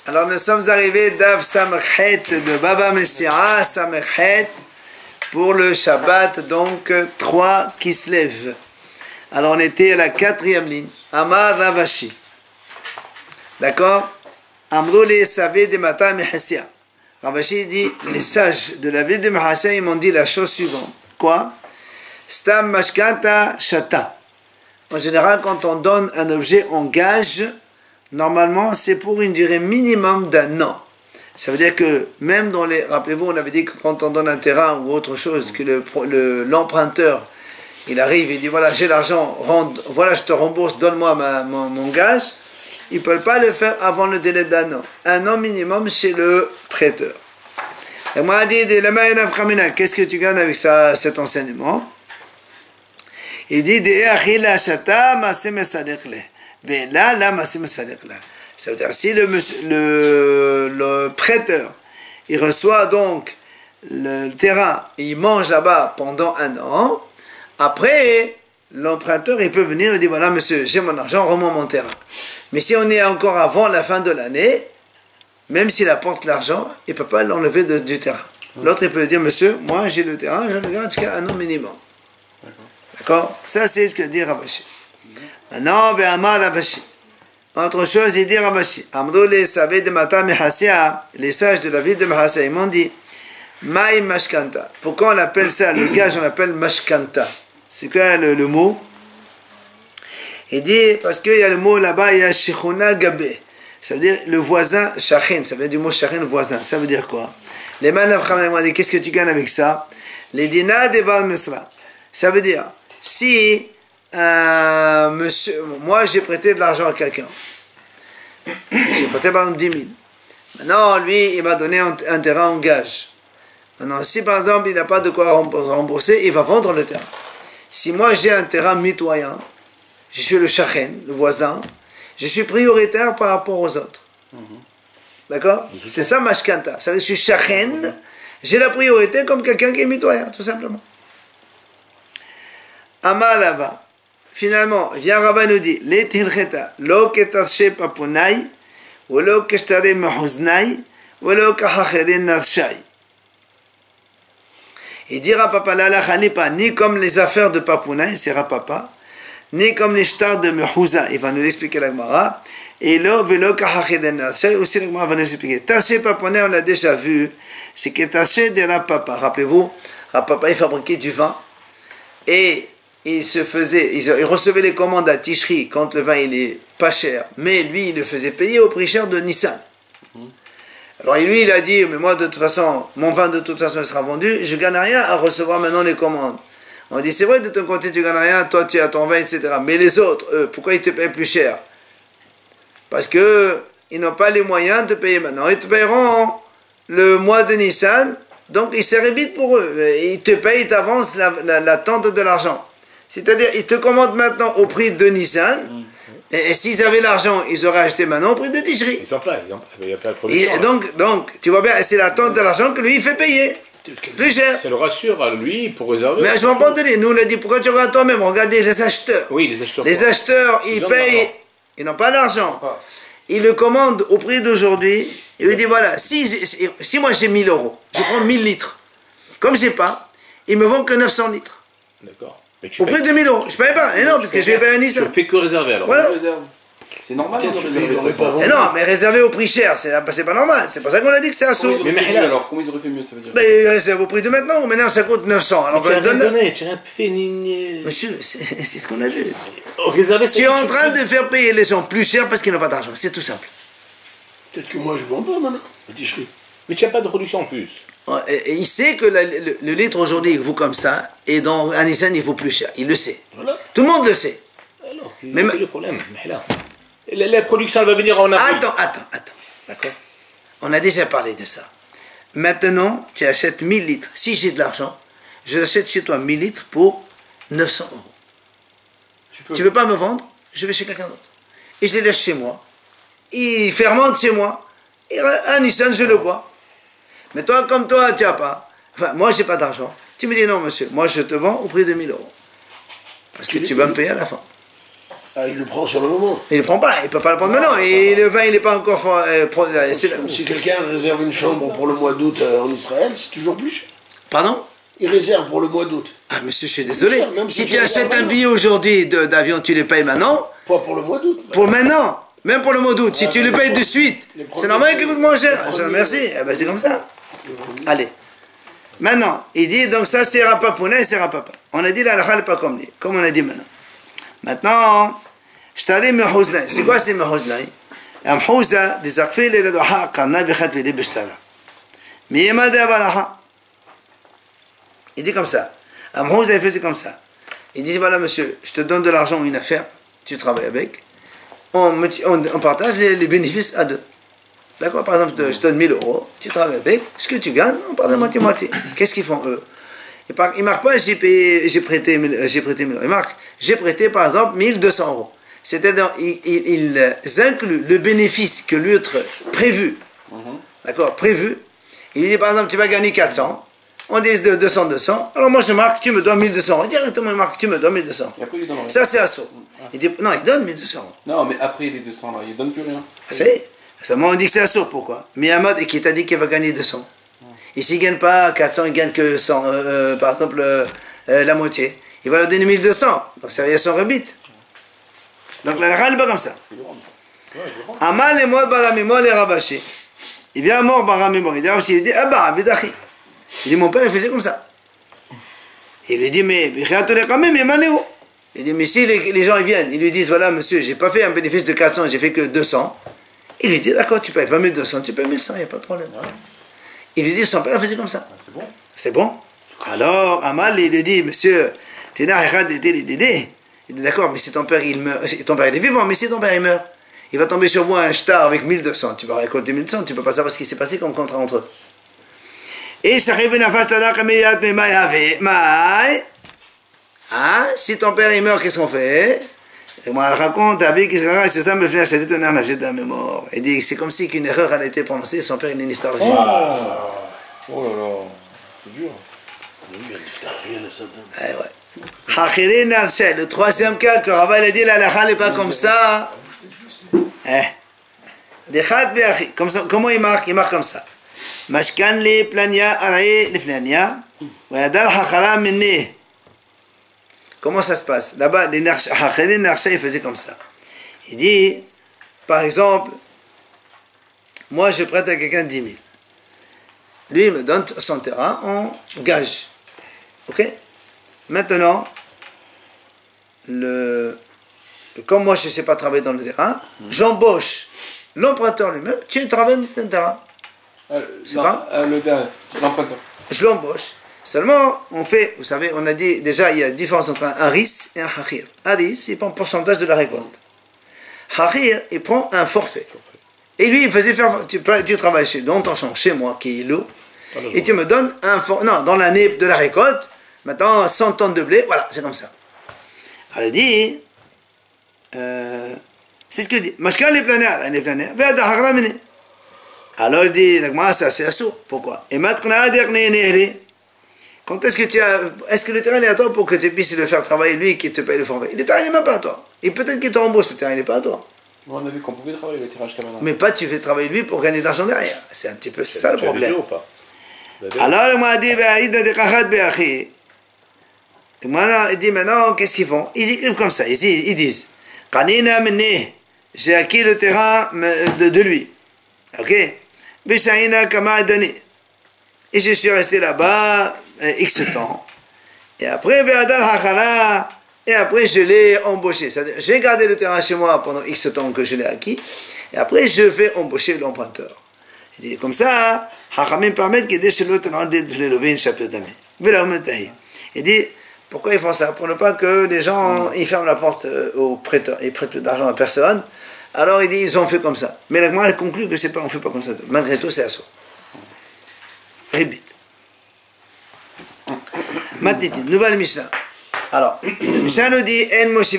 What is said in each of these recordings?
Alors nous sommes arrivés d'Av Samachet de Baba Messiah Samachet pour le Shabbat, donc 3 qui se lève. Alors on était à la 4e ligne. Amar Ravashi. D'accord? Amrouli Savé de Mata Mehassia. Ravashi dit, les sages de la ville de Mehassia, ils m'ont dit la chose suivante. Quoi? Stam Mashkanta Shata. En général, quand on donne un objet en gage, normalement, c'est pour une durée minimum d'un an. Ça veut dire que même dans les... Rappelez-vous, on avait dit que quand on donne un terrain ou autre chose, que l'emprunteur, il arrive, il dit, voilà, j'ai l'argent, voilà, je te rembourse, donne-moi mon gage. Il ne peut pas le faire avant le délai d'un an. Un an minimum chez le prêteur. Et moi, il dit, qu'est-ce que tu gagnes avec ça, cet enseignement? Il dit, ça veut dire, si le prêteur, il reçoit donc le terrain, et il mange là-bas pendant un an, après, l'emprunteur, il peut venir et dire, voilà, monsieur, j'ai mon argent, rends-moi mon terrain. Mais si on est encore avant la fin de l'année, même s'il apporte l'argent, il ne peut pas l'enlever du terrain. L'autre, il peut dire, monsieur, moi, j'ai le terrain, je le garde jusqu'à un an minimum. D'accord? Ça, c'est ce que dit Ravashi. Maintenant, Be'amar Ravashi. Autre chose, il dit Ravashi. Amrou les savés de Mata Mehassia, les sages de la ville de Mehassia, ils m'ont dit, Maï Mashkanta. Pourquoi on appelle ça, le gage, on l'appelle Mashkanta? C'est quoi le mot? Il dit, parce qu'il y a le mot là-bas, il y a Shechona Gabé. Ça veut dire le voisin, Shachin, ça veut dire du mot Shachin, voisin. Ça veut dire quoi? Les manavs m'ont dit, qu'est-ce que tu gagnes avec ça? Les dinars de Baal Misra. Ça veut dire, si monsieur, moi j'ai prêté de l'argent à quelqu'un, j'ai prêté par exemple 10 000. Maintenant, lui, il m'a donné un terrain en gage. Maintenant, si par exemple, il n'a pas de quoi rembourser, il va vendre le terrain. Si moi j'ai un terrain mitoyen, je suis le shachen, le voisin, je suis prioritaire par rapport aux autres. D'accord? C'est ça mashkanta. Ça veut dire que je suis shachen, j'ai la priorité comme quelqu'un qui est mitoyen, tout simplement. Amar Rava. Finalement, vient Rava nous dit, le tilcheta, lo ketashe papunai, ou lo keshtare mahuznai, ou lo kahachere narshai. Il dira papa l'alacha n'est pas ni comme les affaires de Papunai, c'est Rapapa, ni comme les stars de Mehouza, il va nous l'expliquer la Gemara, et là, velo kahachiden narshai, aussi la Gemara va nous expliquer. Taché Papunai, on l'a déjà vu, c'est que taché de Rapapa. Rappelez-vous, Rapapa, il fabriquait du vin, et il recevait les commandes à Tishri quand le vin il est pas cher, mais lui il le faisait payer au prix cher de Nissan. Alors lui il a dit, mais moi de toute façon, mon vin de toute façon il sera vendu, je gagne rien à recevoir maintenant les commandes. On dit, c'est vrai de ton côté tu gagnes rien, toi tu as ton vin, etc. Mais les autres, eux, pourquoi ils te payent plus cher? Parce que ils n'ont pas les moyens de payer maintenant. Ils te paieront le mois de Nissan, donc ils serrent vite pour eux. Ils te payent, ils t'avancent la tente de l'argent. C'est-à-dire, ils te commandent maintenant au prix de Nissan, et s'ils avaient l'argent, ils auraient acheté maintenant au prix de Tishri. Ils n'ont pas, il n'y a pas de production. Et donc, tu vois bien, c'est l'attente de l'argent que lui, il fait payer. Plus cher. Ça le rassure à lui pour réserver. Mais je m'en pas donné. Nous, on a dit, pourquoi tu regardes toi-même? Regardez les acheteurs. Oui, les acheteurs. Les acheteurs, ils payent, ils n'ont pas d'argent. Ils le commandent au prix d'aujourd'hui, et il dit, voilà, si moi j'ai 1000 euros, je prends 1000 litres. Comme j'ai pas, ils me vendent que 900 litres. D'accord. Au prix de 1000 euros. Je ne paye pas. Et non, parce que je vais payer un Nissan. Je fais que réserver alors. Voilà. C'est normal de réserver. Et non, mais réservé au prix cher, c'est pas normal. C'est pour ça qu'on a dit que c'est un sou. Mais alors, comment ils auraient fait mieux, ça veut dire? Mais réservé au prix de maintenant, ou maintenant ça coûte 900. Alors tu n'as rien donné, tu n'as rien fait Monsieur, c'est ce qu'on a vu. Réserver, tu es en train de faire payer les gens plus cher parce qu'ils n'ont pas d'argent. C'est tout simple. Peut-être que moi je vends pas maintenant. Mais tu n'as pas de production en plus. Et il sait que le litre aujourd'hui il vaut comme ça, et dans un Nissan il vaut plus cher. Il le sait. Voilà. Tout le monde le sait. Alors, c'est le problème. Mais là, la production elle va venir en avril. Attends. D'accord? On a déjà parlé de ça. Maintenant, tu achètes 1000 litres. Si j'ai de l'argent, je achète chez toi 1000 litres pour 900 euros. Tu veux pas me vendre? Je vais chez quelqu'un d'autre. Et je les laisse chez moi. Il fermente chez moi. Et un Nissan, je le bois. Mais toi, comme toi, tu n'as pas. Enfin, moi, je n'ai pas d'argent. Tu me dis, non, monsieur, moi, je te vends au prix de 1000 euros. Parce que tu vas me payer à la fin. Ah, il le prend sur le moment. Il ne le prend pas, il ne peut pas le prendre maintenant. Et le vin, il n'est pas encore... Si quelqu'un réserve une chambre pour le mois d'août en Israël, c'est toujours plus cher. Pardon? Il réserve pour le mois d'août. Ah, monsieur, je suis désolé. Même Si si tu tu achètes un réserves billet aujourd'hui d'avion, tu le payes maintenant. Pas pour le mois d'août. Pour maintenant. Même pour le mois d'août. Si tu le payes de suite, c'est normal qu'il coûte moins cher. Merci. Eh ben, c'est comme ça. Allez. Maintenant, il dit, donc ça, c'est Rapapuna et c'est Rapapa. On a dit la halakha n'est pas comme lui. Comme on a dit maintenant. Maintenant, je t'allais Mehouznaï. C'est quoi c'est Mehouznaï? Mehouza, des akfil et le doha, karna bichat vede b'shtara. Miyema de avalaha. Il dit comme ça. Mehouza, il faisait comme ça. Il dit, voilà monsieur, je te donne de l'argent ou une affaire, tu travailles avec. On partage les bénéfices à deux. D'accord? Par exemple, je te donne 1000 euros, tu travailles avec, ce que tu gagnes, on parle de moitié-moitié. Qu'est-ce qu'ils font eux? Ils ne marquent pas j'ai prêté 1000 euros. Ils marquent j'ai prêté par exemple 1200 euros. C'est-à-dire, ils incluent le bénéfice que l'autre prévu. D'accord? Prévu. Il dit par exemple, tu vas gagner 400. On dit de 200. Alors moi je marque, tu me donnes 1200 euros. Directement il marque, tu me donnes 1200. Et après, il donne rien. Ça c'est assaut. Il dit, non, il donne 1200 euros. Non, mais après les 200 là, il donne plus rien. C'est seulement on dit que c'est assaut, pourquoi? Mais Ahmad qui t'a dit qu'il va gagner 200. Et s'il ne gagne pas 400, il gagne que 100, par exemple la moitié. Il va leur donner 1200. Donc ça va son rebit. Donc la halakha n'est pas comme ça. Amal et moi baramimo les rabashé. Il vient mort baramimo. Il dit ah bah vidachi. Il dit mon père il faisait comme ça. Il lui dit mais quand même il dit mais si les gens ils viennent, ils lui disent voilà monsieur j'ai pas fait un bénéfice de 400, j'ai fait que 200. Il lui dit d'accord tu payes pas 1200, tu payes 1100, il n'y a pas de problème. Il lui dit son père faisait comme ça. C'est bon. C'est bon. Alors Amal il lui dit monsieur Tina Dédé. Il dit d'accord mais si ton père il meurt, ton père il est vivant mais si ton père il meurt, il va tomber sur vous un shtar avec 1200, tu vas récolter 1200, tu peux pas savoir ce qui s'est passé comme contrat entre eux. Et si ton père il meurt, qu'est-ce qu'on fait? Et moi, elle raconte, il dit c'est comme si qu'une erreur a été prononcée, son père il a une histoire vive. Oh là là, c'est dur. Le troisième cas que Rava a dit, la halakha n'est pas comme ça. Comment il marque? Il marque comme ça. Mashkan li plania araye li flania wa yadal hakhala minni. Comment ça se passe? Là-bas, les Narsha, ils faisaient comme ça. Il dit, par exemple, moi je prête à quelqu'un 10 000. Lui, il me donne son terrain en gage. Ok? Maintenant, comme moi je ne sais pas travailler dans le terrain, j'embauche l'emprunteur lui-même, tu travailles dans le terrain. C'est pas l'emprunteur. Je l'embauche. Seulement, on fait, vous savez, on a dit déjà, il y a une différence entre un haris et un hachir. Haris, il prend un pourcentage de la récolte. Hachir, il prend un forfait. Et lui, il faisait faire, tu travailles dans ton champ, chez moi, qui est l'eau, et tu me donnes un forfait, non, dans l'année de la récolte, maintenant 100 tonnes de blé, voilà, c'est comme ça. Alors il dit, c'est ce qu'il dit, Mashkal les planaires, alors il dit, ça c'est assourd, pourquoi? Et maintenant, quand est-ce que le terrain est à toi pour que tu puisses le faire travailler lui et qu'il te paye le forfait? Le terrain n'est même pas à toi. Et peut-être qu'il te rembourse, le terrain n'est pas à toi. On a vu qu'on pouvait travailler le tirage jusqu'à maintenant. Mais pas tu fais travailler lui pour gagner de l'argent derrière. C'est un petit peu ça le problème. Alors il m'a dit, il dit maintenant, qu'est-ce qu'ils font? Ils écrivent comme ça, ils disent, j'ai acquis le terrain de lui. Ok? Et je suis resté là-bas X temps. Et après, je l'ai embauché. C'est-à-dire, j'ai gardé le terrain chez moi pendant X temps que je l'ai acquis. Et après, je vais embaucher l'emprunteur. Il dit, comme ça, Hachamim permettent qu'il il dit, pourquoi ils font ça? Pour ne pas que les gens ils ferment la porte aux prêteurs. Ils prêtent plus d'argent à personne. Alors il dit, ils ont fait comme ça. Mais la Gemara conclut que on ne fait pas comme ça. Malgré tout, c'est assaut. Ribit. Matiti, nouvelle Mishnah. Alors, le Mishnah nous dit,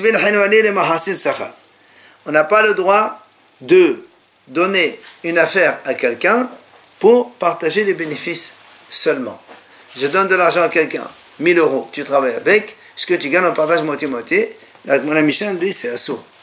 on n'a pas le droit de donner une affaire à quelqu'un pour partager les bénéfices seulement. Je donne de l'argent à quelqu'un, 1000 euros, tu travailles avec, ce que tu gagnes, on partage moitié-moitié. La Mishnah nous dit, c'est assaut.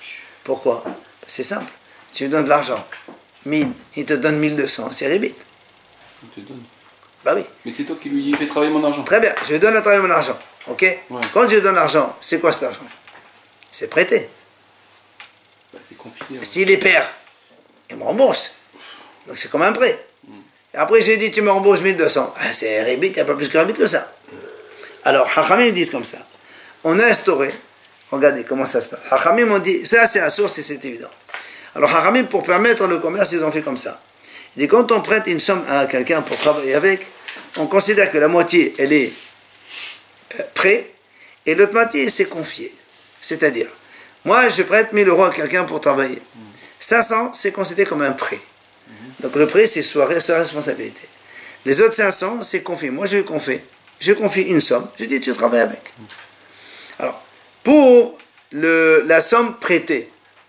Pourquoi? C'est simple. Tu lui donnes de l'argent. 1000, il te donne 1200, c'est rébit. Il te donne. Bah oui. Mais c'est toi qui lui fais travailler mon argent. Très bien, je lui donne à travailler mon argent. Ok? Ouais. Quand je lui donne l'argent, c'est quoi cet argent? C'est prêté. Bah, c'est confié. Ouais. S'il est perd, il me rembourse. Donc c'est comme un prêt. Et après, je lui dis, tu me rembourses 1200. Ah, c'est rébit, il n'y a pas plus que rébit que ça. Alors, Hachamim disent comme ça. On a instauré, regardez comment ça se passe. Hachamim ont dit, ça c'est la source et c'est évident. Alors, Hachamim, pour permettre le commerce, ils ont fait comme ça. Il dit, quand on prête une somme à quelqu'un pour travailler avec, on considère que la moitié, elle est prêt, et l'autre moitié, c'est confié. C'est-à-dire, moi, je prête 1000 euros à quelqu'un pour travailler. 500, c'est considéré comme un prêt. Donc, le prêt, c'est sa responsabilité. Les autres 500, c'est confié. Moi, je lui confie. Je confie une somme. Je dis, tu travailles avec. Alors, pour la somme prêtée,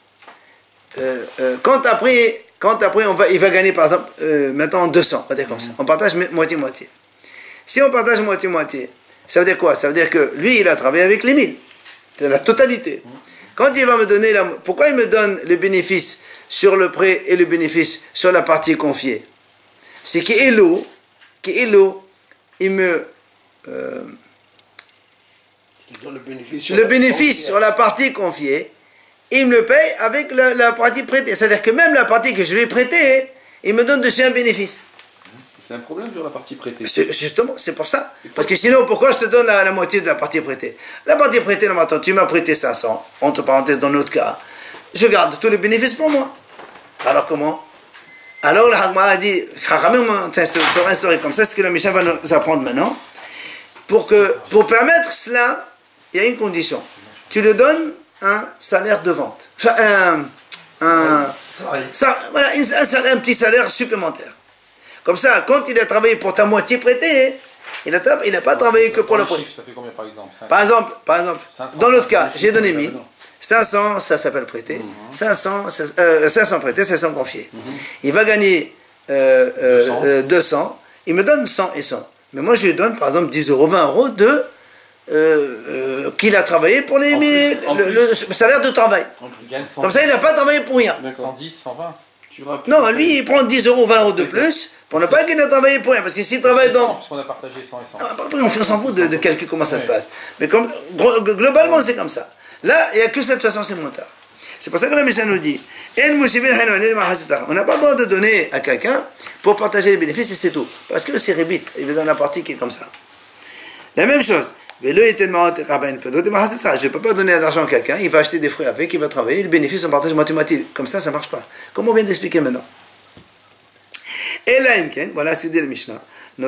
quand après il va gagner, par exemple, maintenant 200, on va dire comme ça. On partage moitié-moitié. Si on partage moitié-moitié, ça veut dire quoi? Ça veut dire que lui, il a travaillé avec les 1000, de la totalité. Quand il va me donner pourquoi il me donne le bénéfice sur le prêt et le bénéfice sur la partie confiée? C'est qu'Elo, il me... le bénéfice sur la partie confiée, il me le paye avec la partie prêtée. C'est-à-dire que même la partie que je lui ai prêtée, il me donne dessus un bénéfice. C'est un problème sur la partie prêtée. Justement, c'est pour ça. Parce que sinon, pourquoi je te donne la moitié de la partie prêtée? La partie prêtée, non, attends, tu m'as prêté 500, entre parenthèses dans notre cas, je garde tous les bénéfices pour moi. Alors comment? Alors le Hagmara a dit, t'auras instauré comme ça, c'est ce que le Mishnah va nous apprendre maintenant. Pour permettre cela, il y a une condition. Tu lui donnes un salaire de vente. Enfin, un petit salaire supplémentaire. Comme ça, quand il a travaillé pour ta moitié prêtée, il n'a pas travaillé que pour le prêt. Ça fait combien par exemple? Par exemple, 500, dans notre cas, j'ai donné 1000. non. 500, ça s'appelle prêté. 500 prêté, 500 confié. Il va gagner 200. Il me donne 100 et 100. Mais moi, je lui donne, par exemple, 10 euros, 20 euros qu'il a travaillé pour le salaire de travail. Il gagne 100. Comme ça, il n'a pas travaillé pour rien. 110, 120. Non, lui, il prend 10 euros, 20 euros de plus pour ne pas qu'il ait travaillé pour rien. Parce que s'il travaille dans... Parce qu'on a partagé 100 et 100. On s'en fout de calculer comment ça se passe. Mais globalement, c'est comme ça. Là, il n'y a que cette façon, c'est montard. C'est pour ça que la Mishnah nous dit on n'a pas le droit de donner à quelqu'un pour partager les bénéfices et c'est tout. Parce que c'est rébit. Il est dans la partie qui est comme ça. La même chose. Je ne peux pas donner de l'argent à quelqu'un, il va acheter des fruits avec, il va travailler, le bénéfice on partage moitié-moitié. Comme ça ne marche pas. Comme on vient d'expliquer maintenant. Et là, voilà ce que dit le Mishnah.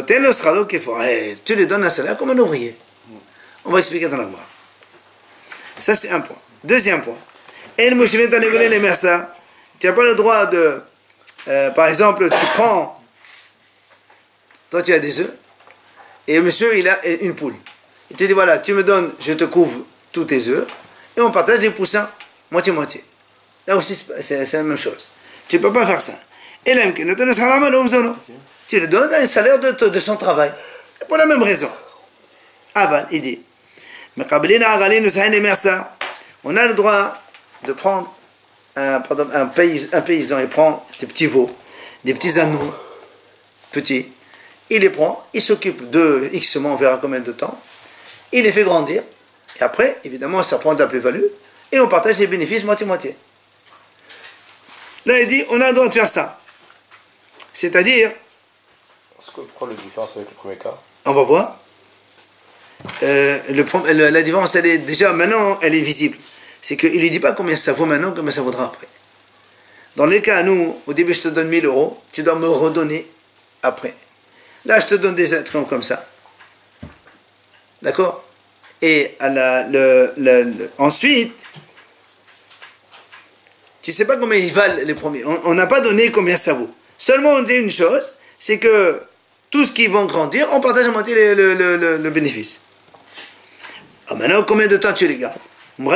Tu lui donnes un salaire comme un ouvrier. On va expliquer dans la voie. Ça, c'est un point. Deuxième point. Tu n'as pas le droit de... par exemple, tu prends... Toi, tu as des œufs. Et monsieur, il a une poule. Il te dit, voilà, tu me donnes, je te couvre tous tes œufs. Et on partage les poussins, moitié-moitié. Là aussi, c'est la même chose. Tu ne peux pas faire ça. Et là, tu lui donnes un salaire de son travail. Pour la même raison. Aval, il dit... On a le droit de prendre un paysan, il prend des petits veaux, des petits anneaux, petits, il les prend, il s'occupe de X mois, on verra combien de temps, il les fait grandir, et après, évidemment, ça prend de la plus-value, et on partage les bénéfices moitié-moitié. Là, il dit, on a le droit de faire ça. C'est-à-dire... Pourquoi la différence avec le premier cas? On va voir. La différence, elle est déjà maintenant, elle est visible. C'est qu'il ne lui dit pas combien ça vaut maintenant, combien ça vaudra après. Dans les cas, nous, au début, je te donne 1000 euros, tu dois me redonner après. Là, je te donne des êtres comme ça. D'accord? Et ensuite, tu ne sais pas combien ils valent les premiers. On n'a pas donné combien ça vaut. Seulement, on dit une chose, c'est que tout ce qui vont grandir, on partage à moitié le bénéfice. Alors maintenant, combien de temps tu les gardes?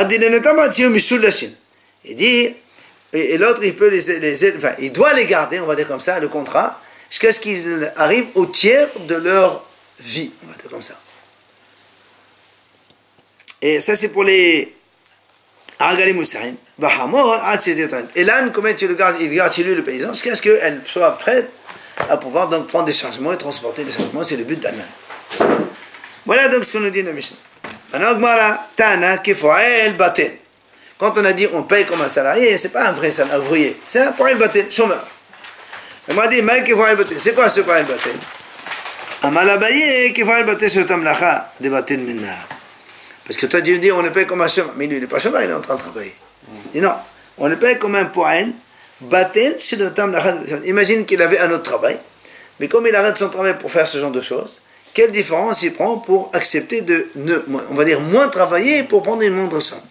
Il dit, et l'autre, il peut enfin, il doit les garder, on va dire comme ça, le contrat, jusqu'à ce qu'ils arrivent au tiers de leur vie, on va dire comme ça. Et ça, c'est pour les Aragali Moussarim. Et l'âne, comment tu le gardes? Il garde chez lui le paysan, jusqu'à ce qu'elle soit prête à pouvoir donc prendre des chargements et transporter les chargements. C'est le but d'un âne. Voilà donc ce qu'on nous dit dans la Mishnah. Maintenant, Gmara, Tana, Kifoel, Batel. Quand on a dit on paye comme un salarié, c'est pas un vrai salarié, un ouvrier. C'est un Poel Batel, chômeur. On m'a dit, Maï Kifoel Batel. C'est quoi ce Poel Batel? Amalabaye, Kifoel Batel, sur Tamlacha, de Batel Minna. Parce que toi, tu dis, on le paye comme un chômeur. Mais lui, il n'est pas chômeur, il est en train de travailler. Il dit non, on le paye comme un Poel Batel, sur le Tamlacha. Imagine qu'il avait un autre travail. Mais comme il arrête son travail pour faire ce genre de choses, quelle différence il prend pour accepter de, on va dire, moins travailler pour prendre une moindre somme?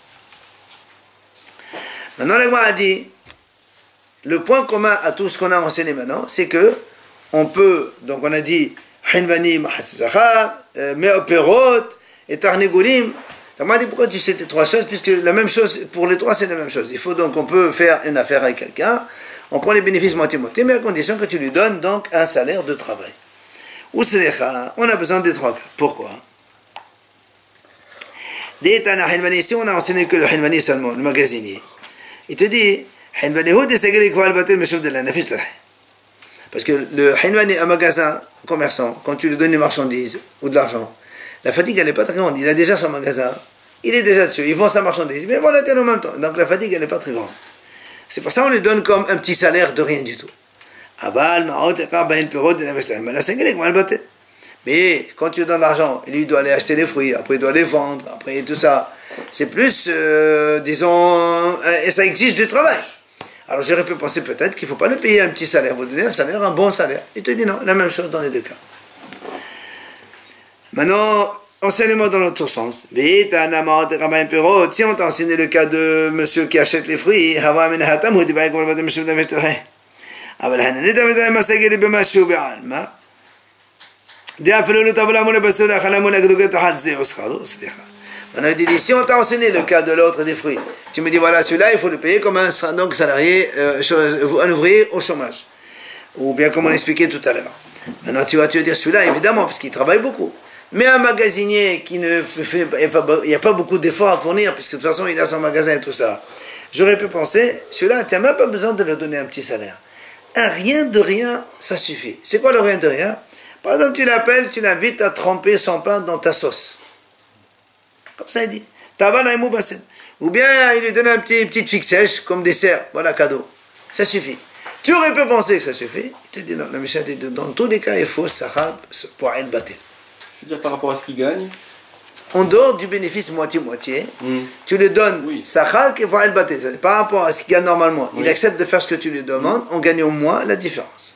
Maintenant, le Gemara a dit, le point commun à tout ce qu'on a enseigné maintenant, c'est que on peut, donc on a dit, Hinvani, Mahatzachar, Meoperot, et Tarnegulim. On m'a dit, pourquoi tu sais tes trois choses? Puisque la même chose, pour les trois, c'est la même chose. Il faut donc, on peut faire une affaire avec quelqu'un, on prend les bénéfices moitié-moitié, mais à condition que tu lui donnes donc un salaire de travail. Ou on a besoin des trois cas. Pourquoi? Si on a enseigné que le Hinvani seulement, le magasinier, il te dit, parce que le Hinvani, un magasin, un commerçant, quand tu lui donnes des marchandises ou de l'argent, la fatigue elle n'est pas très grande. Il a déjà son magasin, il est déjà dessus, il vend sa marchandise, mais voilà, en même temps. Donc la fatigue elle n'est pas très grande. C'est pour ça qu'on lui donne comme un petit salaire de rien du tout. Mais quand tu lui donnes l'argent, lui doit aller acheter les fruits, après il doit les vendre, après tout ça. C'est plus, disons, et ça exige du travail. Alors j'aurais pu penser peut-être qu'il ne faut pas le payer un petit salaire, vous donner un salaire, un bon salaire. Il te dit non, la même chose dans les deux cas. Maintenant, enseignement dans l'autre sens. Si on t'a enseigné le cas de monsieur qui achète les fruits, maintenant, il dit, si on t'a enseigné le cas de l'autre des fruits, tu me dis, voilà, celui-là, il faut le payer comme un donc, salarié, un ouvrier au chômage. Ou bien comme on expliquait tout à l'heure. Maintenant, tu vas te dire celui-là, évidemment, parce qu'il travaille beaucoup. Mais un magasinier qui ne fait, il n'y a pas beaucoup d'efforts à fournir, puisque de toute façon, il a son magasin et tout ça. J'aurais pu penser, celui-là, tu n'as même pas besoin de lui donner un petit salaire. Un rien de rien, ça suffit. C'est quoi le rien de rien? Par exemple, tu l'appelles, tu l'invites à tremper son pain dans ta sauce. Comme ça, il dit. Ou bien, il lui donne un petite figue sèche comme dessert. Voilà, cadeau. Ça suffit. Tu aurais pu penser que ça suffit. Il te dit non. Le Mishnah dit dans tous les cas, il faut sahab pour un batel. C'est-à-dire par rapport à ce qu'il gagne. En dehors du bénéfice moitié-moitié, tu lui donnes sahab qui va un batel. Par rapport à ce qu'il gagne normalement, il accepte de faire ce que tu lui demandes, on gagne au moins la différence.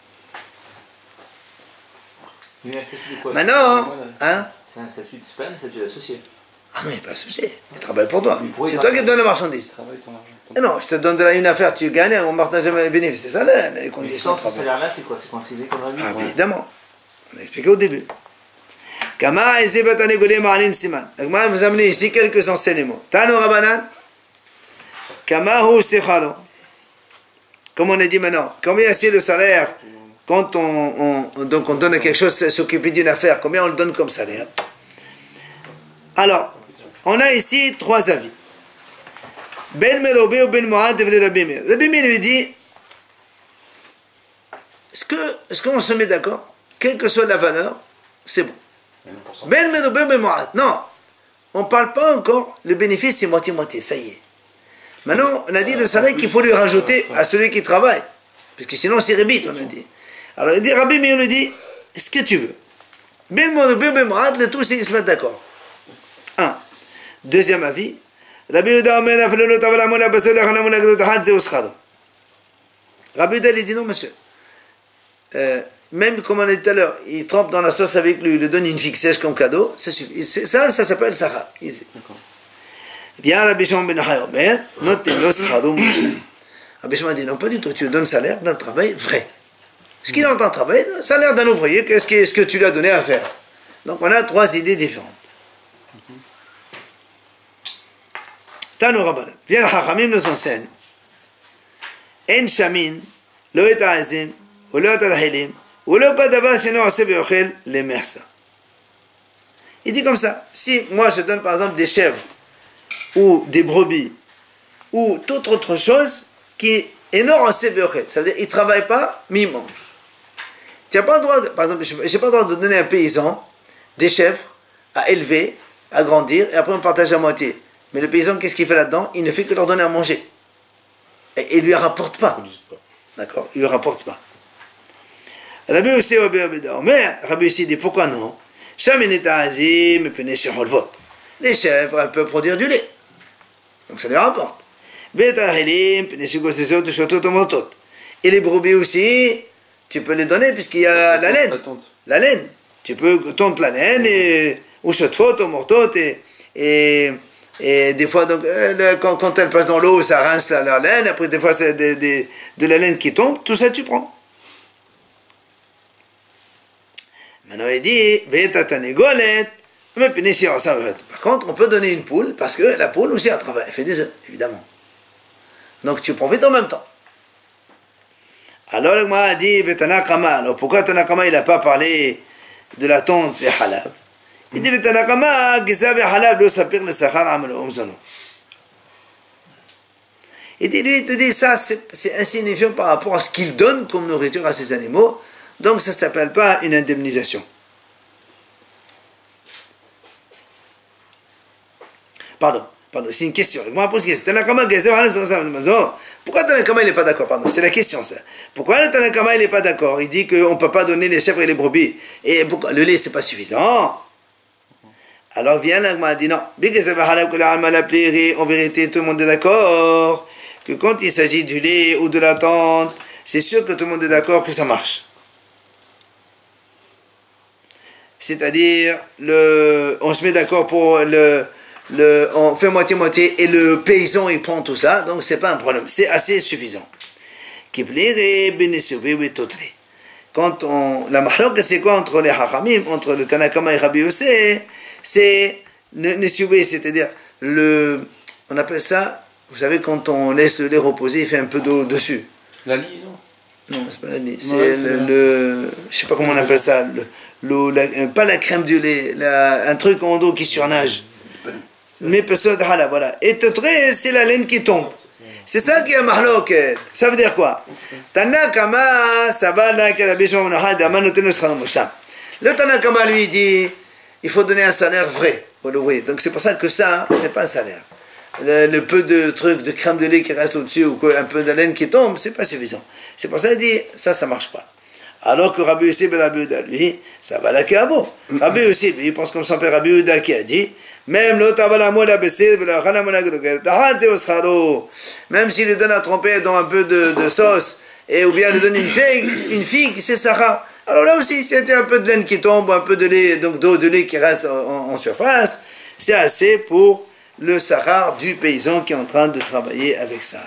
Maintenant, hein? C'est un statut de span, un statut d'associé. Ah non, il n'est pas associé. Il travaille pour toi. C'est toi qui te donnes la marchandise. Et non, je te donne une affaire, tu gagnes, on partage les bénéfices. C'est ça les conditions de travail. Ce salaire-là, c'est quoi? C'est considéré comme un ah, évidemment. On a expliqué au début. Kama ici batanegolé ma'alin siman. Donc moi, vous amenez ici quelques enseignements. Tano rabanan. Kama hu sechado. Comme on a dit maintenant, combien c'est le salaire quand donc on donne quelque chose, s'occuper d'une affaire, combien on le donne comme salaire? Alors, on a ici trois avis. Ben Merobé ou Ben Moad de Rabbi Meir. Rabbi Meir lui dit, est-ce qu'on se met d'accord? Quelle que soit la valeur, c'est bon. Ben Merobé ou Ben Moad. Non, on ne parle pas encore, le bénéfice c'est moitié-moitié, ça y est. Maintenant, on a dit le salaire qu'il faut lui rajouter à celui qui travaille. Parce que sinon c'est rébite, on a dit. Alors il dit, Rabbi Meir lui dit, ce que tu veux. Ben Merobé ou Ben Moad, le tout c'est qu'ils se mettent d'accord. Un. Deuxième avis, Rabbi Uda il dit non monsieur, même comme on a dit tout à l'heure, il trempe dans la sauce avec lui, il lui donne une figue sèche comme cadeau, ça suffit. Ça s'appelle Sahar. Viens Rabbi Shimon ben Yochai Omer, notez le Saharo Mushlam. Rabbi Shimon dit non, pas du tout, tu lui donnes le salaire d'un travail vrai. Ce qu'il entend travailler, le salaire d'un ouvrier, qu'est-ce que tu lui as donné à faire? Donc on a trois idées différentes. Tano Rabbanan. Viens, Chachamim nous enseigne. En shamin, lo et azim, ou lo et al-hilim, ou lo et davar sheno ase be'ochel le mersa. Il dit comme ça, si moi je donne par exemple des chèvres ou des brebis ou toute autre chose qui est énorme en sévérité. Ça veut dire qu'il ne travaille pas, mais il mange. Tu n'as pas le droit, par exemple, je n'ai pas le droit de donner à un paysan des chèvres à élever, à grandir, et après on partage à moitié. Mais le paysan, qu'est-ce qu'il fait là-dedans? Il ne fait que leur donner à manger. Et il ne lui rapporte pas. D'accord? Il ne lui rapporte pas. Rabbi aussi, Rabbi aussi dit, pourquoi non? Les chèvres, elles peuvent produire du lait. Donc ça les rapporte. Et les brebis aussi, tu peux les donner puisqu'il y a la laine. La laine. Tu peux tondre la laine ou chotfot, ou mortot, et des fois, donc, quand elles passent dans l'eau, ça rince la laine. Après, des fois, c'est de la laine qui tombe. Tout ça, tu prends. Maintenant, il dit, par contre, on peut donner une poule, parce que la poule aussi, elle travaille, elle fait des œufs, évidemment. Donc, tu profites en même temps. Alors, le Gemara a dit, alors pourquoi Tanakama, il n'a pas parlé de la tonte vers halav? Il dit, Tanakama, Giza vers halav, le sapir le sachar amal omzano. Il dit, lui, il te dit, ça, c'est insignifiant par rapport à ce qu'il donne comme nourriture à ses animaux. Donc ça ne s'appelle pas une indemnisation. Pardon, c'est une question. Moi, je pose une question. Pourquoi Tanakama il n'est pas d'accord? Pardon, c'est la question ça. Pourquoi le Tanakama il n'est pas d'accord? Il dit qu'on ne peut pas donner les chèvres et les brebis. Et pourquoi le lait, c'est pas suffisant. Alors vient l'Agma dit non. En vérité, tout le monde est d'accord que quand il s'agit du lait ou de la tente, c'est sûr que tout le monde est d'accord que ça marche. C'est-à-dire, on se met d'accord pour on fait moitié-moitié et le paysan il prend tout ça, donc c'est pas un problème, c'est assez suffisant. Quand la mahlok c'est quoi entre les hachamim, entre le Tanakama et Rabbi Yossé, c'est c'est-à-dire on appelle ça, vous savez quand on laisse le lait reposer, il fait un peu d'eau dessus. La lie, non? Non, c'est pas la lie, c'est je sais pas comment on appelle ça, pas la crème du lait, un truc en eau qui surnage. Mais personne de halal, voilà. Et c'est la laine qui tombe. C'est ça qui est mahlok. Ça veut dire quoi? Tanakama, ça va là, le Tanakama lui dit, il faut donner un salaire vrai. Donc c'est pour ça que ça, c'est pas un salaire. Le peu de trucs, de crème de lait qui reste au-dessus, ou un peu de laine qui tombe, c'est pas suffisant. C'est pour ça qu'il dit, ça marche pas. Alors que Rabbi Yossi ben Rabbi Yehuda, lui, ça va la kéabo. Rabbi Yossi, lui, il pense comme son père Rabbi Yehuda qui a dit, même s'il lui donne à tremper dans un peu de sauce, et ou bien lui donne une figue, c'est Sahara. Alors là aussi, c'était un peu de laine qui tombe, un peu de lait, donc d'eau de lait qui reste en surface, c'est assez pour le Sahara du paysan qui est en train de travailler avec ça.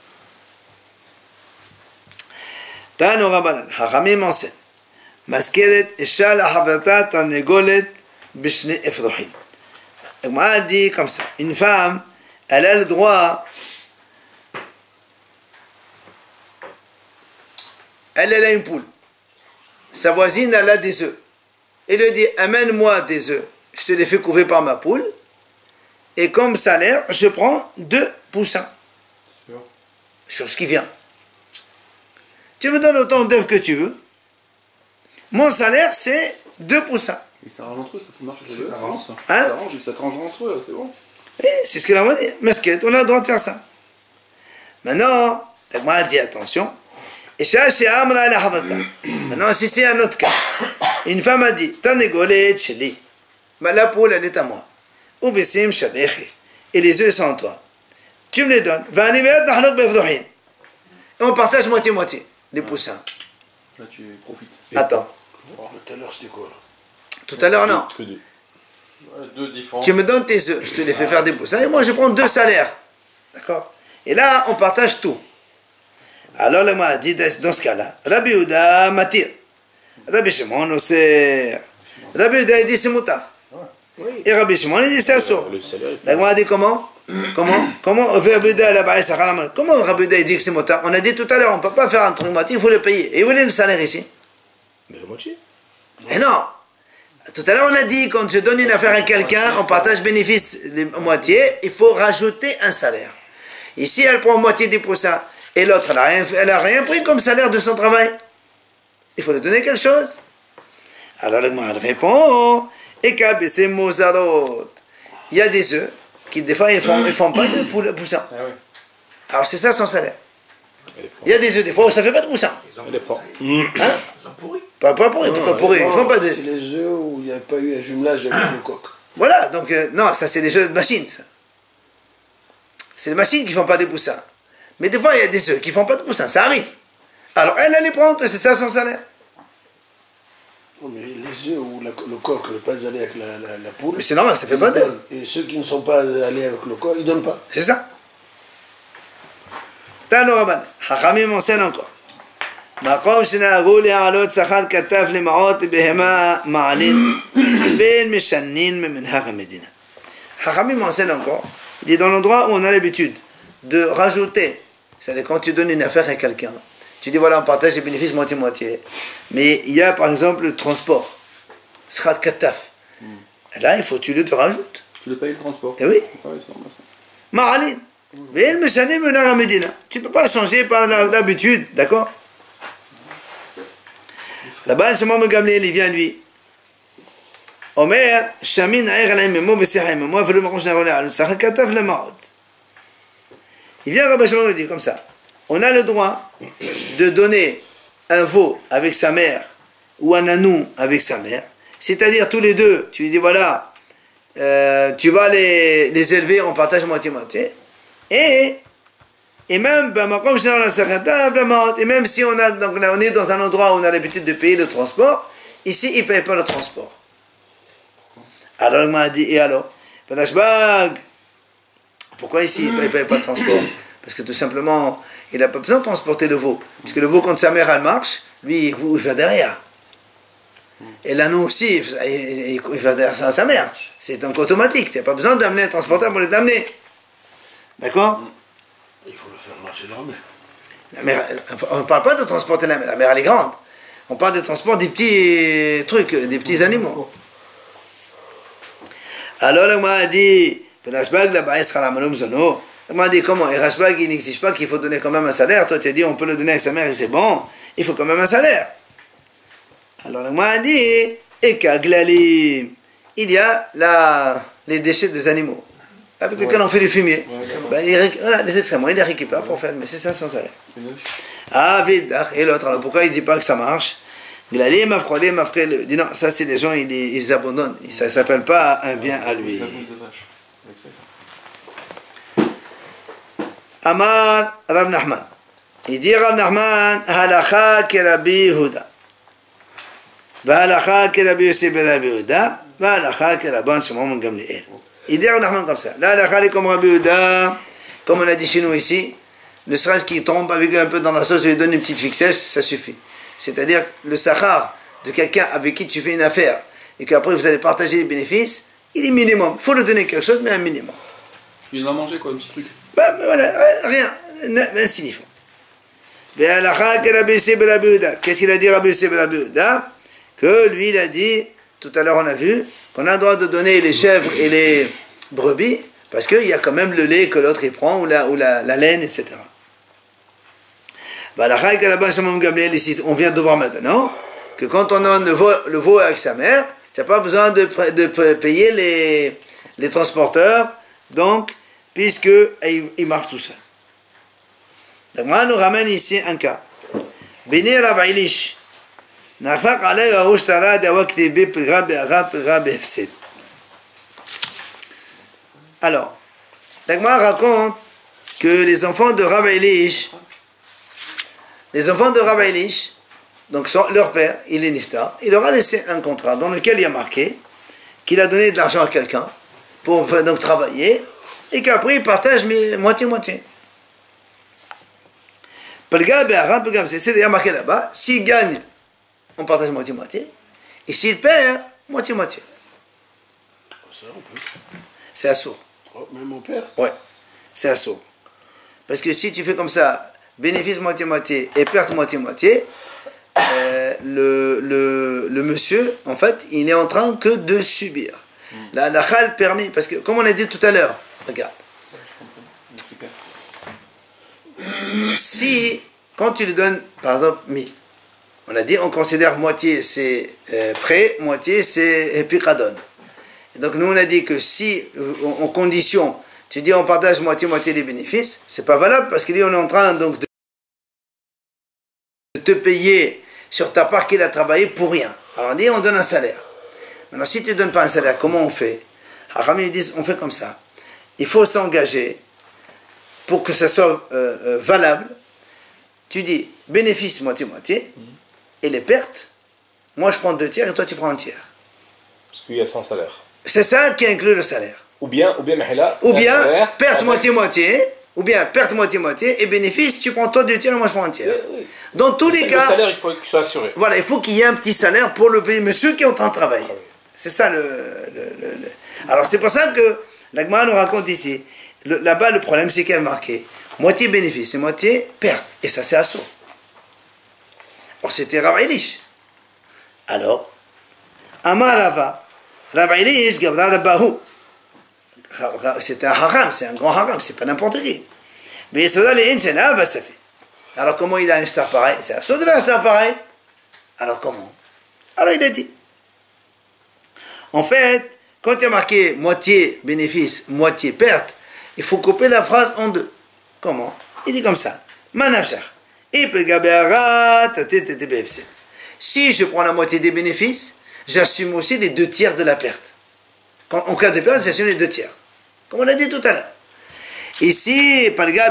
Tano Rabbanan, Hachamim enseigne, Maskeret Eshal Havatat Tanegolet Bishne Efrohin. Moi, dit comme ça, une femme, elle a le droit, elle a une poule. Sa voisine, elle a des œufs. Elle lui dit, amène-moi des œufs. Je te les fais couver par ma poule. Et comme salaire, je prends 2 poussins. Sur ce qui vient. Tu me donnes autant d'œufs que tu veux. Mon salaire, c'est 2 poussins. Mais ça arrange entre eux, ça peut marcher. Ça arrange, ça t'arrange entre eux, c'est bon. Oui, c'est ce qu'il a dit. Masquette, on a le droit de faire ça. Maintenant, la Gemara dit attention. Maintenant, si c'est un autre cas, une femme a dit, Tanegolet sheli, la poule, elle est à moi. Ubesim shalechi, et les œufs sont en toi. Tu me les donnes. Et on partage moitié-moitié, les poussins. Là, tu profites. Attends. Tout à l'heure, c'était quoi là? Tout à l'heure, non. Que deux. Deux différents. Tu me donnes tes œufs, je te les fais faire des poussins, et moi je prends 2 salaires. D'accord? Et là, on partage tout. Alors, le m'a dit, dans ce cas-là, Rabbi Yehuda matir. Rabbi Shimon, Oser. Rabbi Yehuda, il dit, c'est mouta. Et Rabbi Shimon, il dit, c'est assour. La Gemara dit comment? Comment Rabbi Yehuda, il dit que c'est mouta? On a dit tout à l'heure, on ne peut pas faire un truc moitié, il faut le payer. Et où est le salaire ici? Mais la moitié. Mais non. Tout à l'heure, on a dit, quand je donne une affaire à quelqu'un, on partage bénéfice de moitié, il faut rajouter un salaire. Ici, elle prend moitié 10%, et l'autre, elle a rien pris comme salaire de son travail. Il faut lui donner quelque chose. Alors, elle répond, et c'est Mozarot. Il y a des œufs qui, des fois, ils font pas de poussin. Ah oui. Alors, c'est ça son salaire. Il y a des œufs, des fois, où ça fait pas de poussin. Elle est propre. Hein? Pas pourri, pourquoi pourri? Ils font pas de... C'est les œufs où il n'y a pas eu un jumelage avec le coq. Voilà, donc, non, ça, c'est des œufs de machine, ça. C'est les machines qui font pas des poussins. Mais des fois, il y a des œufs qui font pas de poussins, ça arrive. Alors, elle les prend, c'est ça son salaire. Non, mais les œufs où le coq n'est pas allé avec la poule. Mais c'est normal, ça fait pas ils d'œufs. donnent. Et ceux qui ne sont pas allés avec le coq, ils ne donnent pas. C'est ça. Tano Rabban, Hachamim enseigne encore. מקום שנהגו להעלות שכר כתף למעות בהמה מעלין ואין משנין ממנהג המדינה. Hachamim enseigne encore. Il dit dans l'endroit où on a l'habitude de rajouter, c'est-à-dire quand tu donnes une affaire à quelqu'un, tu dis voilà, on partage les bénéfices moitié-moitié. Mais il y a par exemple le transport, Srat Kataf. Et là, il faut que tu le rajoutes. Tu le payes le transport. Eh oui. Ah oui, c'est normal ça. Ma'alin. Tu ne peux pas changer par l'habitude, d'accord? Là-bas, ce moment Gamliel, il vient lui. Omer, Shamin aïr alaïm memo b'sehim memo, v'le makom shenarolé al sachar kataf le ma'od. Il vient Rabbi Shimon, il dit comme ça. On a le droit de donner un veau avec sa mère ou un anou avec sa mère. C'est-à-dire tous les deux, tu lui dis voilà, tu vas les élever, on partage moitié-moitié. Et même, et même si on est dans un endroit où on a l'habitude de payer le transport, ici il ne paye pas le transport. Alors il m'a dit, et alors? Pourquoi ici il ne paye pas le transport? Parce que tout simplement, il n'a pas besoin de transporter le veau. Parce que le veau, quand sa mère elle marche, lui il va derrière. Et l'anneau aussi, il va derrière sa mère. C'est donc automatique, il n'y a pas besoin d'amener un transporteur pour les amener. D'accord? Il faut le faire marcher leur mère. La mère, on ne parle pas de transporter la mère elle est grande. On parle de transport des petits trucs, des petits animaux. Alors le m'a dit, le m'a dit comment? Et Rashbag il n'exige pas qu'il faut donner quand même un salaire. Toi tu as dit on peut le donner avec sa mère et c'est bon. Il faut quand même un salaire. Alors le m'a dit, et Kaglalim, il y a les déchets des animaux avec lesquels on fait du fumier. Voilà, les excréments, il les récupère pour faire, mais c'est ça son salaire. Ah, vite, et l'autre, alors pourquoi il ne dit pas que ça marche? Glalim, Afrodé, Mafré, dit non, ça c'est les gens, ils abandonnent, ça ne s'appelle pas un bien à lui. Amar Rav Nachman. Il dit Rav Nachman, Halakha ke Rabbi Yehuda. Halakha ke Rabbi Yosef ben Rabbi Yehuda. Halakha ke Rabban Shimon ben Gamliel. Il dit Rav Nachman comme ça. Là, la comme Rabbi Yehuda, comme on a dit chez nous ici, ne serait-ce qu'il tombe avec un peu dans la sauce et lui donne une petite fixesse, ça suffit. C'est-à-dire le sahar de quelqu'un avec qui tu fais une affaire et qu'après vous allez partager les bénéfices, il est minimum. Il faut le donner quelque chose, mais un minimum. Il en a mangé quoi, un petit truc. Ben, voilà, rien, insignifiant. Qu'est-ce qu'il a dit Rabbi Yosef ben Rabbi Yehuda? Que lui il a dit, tout à l'heure on a vu, qu'on a le droit de donner les chèvres et les brebis, parce qu'il y a quand même le lait que l'autre il prend, ou la laine, etc. Ici, on vient de voir maintenant que quand on a le veau avec sa mère, tu n'as pas besoin de payer les transporteurs, donc, puisqu'il marche tout seul. Donc, moi, nous ramène ici un cas. Béni Rav Ilish. Alors, l'Agma raconte que les enfants de Rav Ilish, donc leur père, il est niftar, il leur a laissé un contrat dans lequel il y a marqué qu'il a donné de l'argent à quelqu'un pour donc travailler et qu'après il partage moitié-moitié. C'est d'ailleurs marqué là-bas, s'il gagne, on partage moitié-moitié, et s'il perd, moitié-moitié. C'est assourd. Même mon père? Ouais, c'est assourd. Parce que si tu fais comme ça, bénéfice moitié-moitié et perte moitié-moitié, le monsieur, en fait, il est en train que de subir. La khal permet, parce que comme on a dit tout à l'heure, regarde, si, quand tu lui donnes, par exemple, 1000, on a dit, on considère moitié c'est prêt, moitié c'est picadone. Donc nous on a dit que si, en condition, tu dis on partage moitié-moitié des bénéfices, c'est pas valable parce qu'on est en train donc de te payer sur ta part qu'il a travaillé pour rien. Alors on dit on donne un salaire. Maintenant si tu ne donnes pas un salaire, comment on fait? Alors ils disent on fait comme ça. Il faut s'engager pour que ça soit valable. Tu dis bénéfice moitié-moitié et les pertes, moi je prends 2 tiers et toi tu prends 1 tiers. Parce qu'il y a 100 salaires. C'est ça qui inclut le salaire. Ou bien Mahila, perte moitié-moitié, ou bien perte moitié-moitié, et bénéfice, tu prends toi 2 tiers et moi je prends 1 tiers. Oui. Dans tous les cas, le salaire, il faut qu'il soit assuré. Voilà, il faut qu'il y ait un petit salaire pour le payer, monsieur qui est en train de travailler. C'est ça Alors c'est pour ça que l'Agma nous raconte ici, là-bas le problème c'est qu'il y a marqué moitié bénéfice et moitié perte, et ça c'est assaut. Or c'était Rav Elish. Alors, Amar Rava, Rav Elish, Gavra Bahu. C'est un haram, c'est un grand haram, c'est pas n'importe qui. Mais ça les là, bah ça fait. Alors comment il a un star pareil? C'est assaut de faire un star pareil. Alors comment? Alors il a dit. En fait, quand il y a marqué moitié bénéfice, moitié perte, il faut couper la phrase en 2. Comment? Il dit comme ça. Manafshar. Si je prends la moitié des bénéfices, j'assume aussi les 2 tiers de la perte. En cas de perte, j'assume les 2 tiers. Comme on l'a dit tout à l'heure. Ici,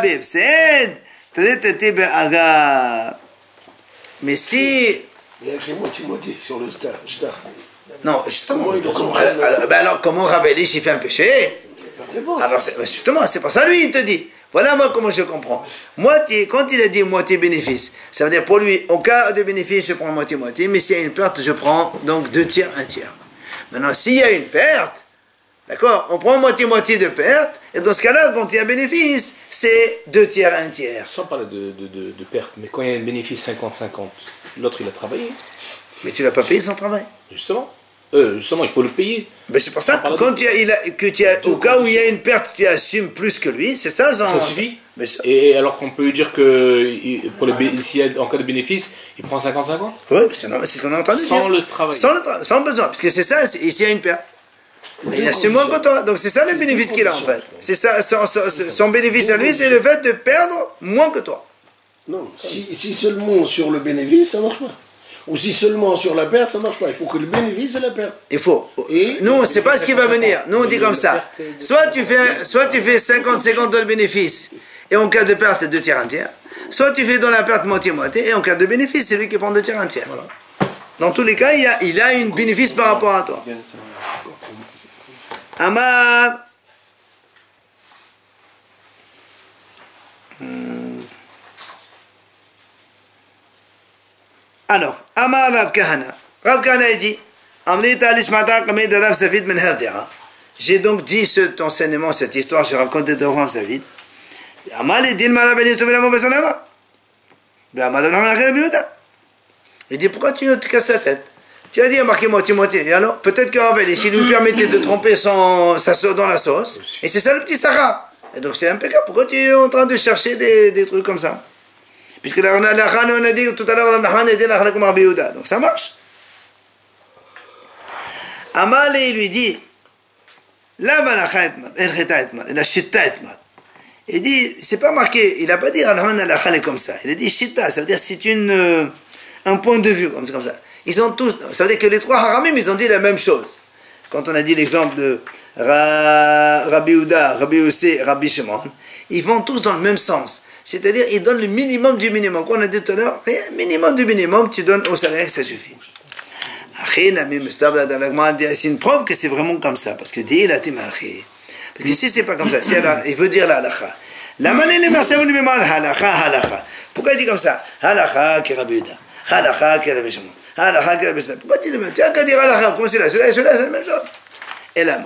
mais si... Il y a écrit moitié-moitié sur le star. Non, justement. Comment alors, comment Rav Elish, il fait un péché? Alors, justement, c'est pour ça, lui, il te dit. Voilà moi comment je comprends. Moitié, quand il a dit moitié bénéfice, ça veut dire pour lui, au cas de bénéfice, je prends moitié-moitié, mais s'il y a une perte, je prends donc 2 tiers, 1 tiers. Maintenant, s'il y a une perte, d'accord, on prend moitié-moitié de perte, et dans ce cas-là, quand il y a bénéfice, c'est 2 tiers, 1 tiers. Sans parler de perte, mais quand il y a un bénéfice 50-50, l'autre il a travaillé. Mais tu ne l'as pas payé son travail. Justement, il faut le payer. Mais c'est pour ça que quand au cas où il y a une perte, tu assumes plus que lui, c'est ça, ça suffit. Et alors qu'on peut dire que en cas de bénéfice, il prend 50-50. Oui, c'est ce qu'on a entendu. Sans le travail. Sans besoin, parce que c'est ça, ici il y a une perte. Il assume moins que toi, donc c'est ça le bénéfice qu'il a en fait. C'est ça, son bénéfice à lui, c'est le fait de perdre moins que toi. Non, si seulement sur le bénéfice, ça marche pas. Ou si seulement sur la perte, ça marche pas. Il faut que le bénéfice et la perte. Il faut. Nous, c'est pas ce qui va venir. Nous, on dit comme ça. Soit tu fais 50-50 dans le bénéfice, et en cas de perte, 2 tiers, 1 tiers. Soit tu fais dans la perte moitié-moitié, et en cas de bénéfice, c'est lui qui prend 2 tiers, 1 tiers. Voilà. Dans tous les cas, il a un bénéfice par rapport à toi. Amar. Alors, Amar Rav Kahana. Rav Kahana a dit, j'ai donc dit cet enseignement, cette histoire, j'ai raconté de Rav Savid. Il dit, pourquoi tu te casses la tête? Tu as dit, marqué moitié-moitié. Et alors, peut-être que Rav Elish, il lui permettait de tremper sa sauce dans la sauce. Et c'est ça le petit Sarah. Et donc c'est impeccable. Pourquoi tu es en train de chercher des trucs comme ça? Puisque on a dit tout à l'heure, donc ça marche. Amal, il lui dit, il dit, c'est pas marqué, il n'a pas dit comme ça, il a dit shita, ça veut dire c'est un point de vue, comme ça. Ils ont tous, ça veut dire que les 3 haramim, ils ont dit la même chose. Quand on a dit l'exemple de Rabbi Uda, Rabbi Yossé, Rabbi Shimon, ils vont tous dans le même sens. C'est-à-dire, ils donnent le minimum du minimum. Comme on a dit tout à l'heure, minimum du minimum, tu donnes au salaire, ça suffit. C'est une preuve que c'est vraiment comme ça. Parce que parce que si c'est pas comme ça, si il veut dire la halakha. Pourquoi il dit comme ça? Halakha ki Rabbi Uda, halakha ki Rabbi Shimon, halakha ki Rabbi Shimon. Pourquoi tu dis même? Tu as qu'à dire halakha, comment c'est là? Celui-là et celui-là, c'est la même chose. Et là,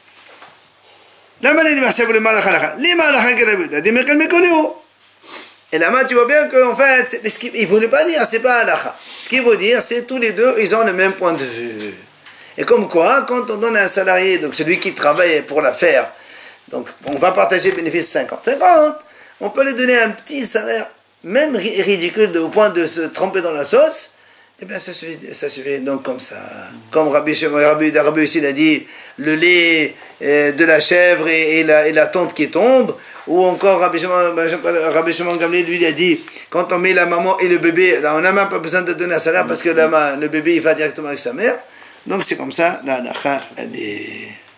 et là-bas, tu vois bien qu'en fait, il ne voulait pas dire, c'est pas halakha. Ce qu'il veut dire, c'est tous les deux, ils ont le même point de vue. Et comme quoi, quand on donne à un salarié, donc celui qui travaille pour l'affaire, donc on va partager le bénéfice 50-50, on peut lui donner un petit salaire, même ridicule, au point de se tremper dans la sauce, eh bien ça suffit donc comme ça. Comme Rabbi ici il a dit, le lait de la chèvre et la tente qui tombe, ou encore Rabbi Shimon Gamliel lui il a dit, quand on met la maman et le bébé, là, on n'a même pas besoin de donner un salaire parce que le bébé il va directement avec sa mère. Donc c'est comme ça, la halakha, elle est...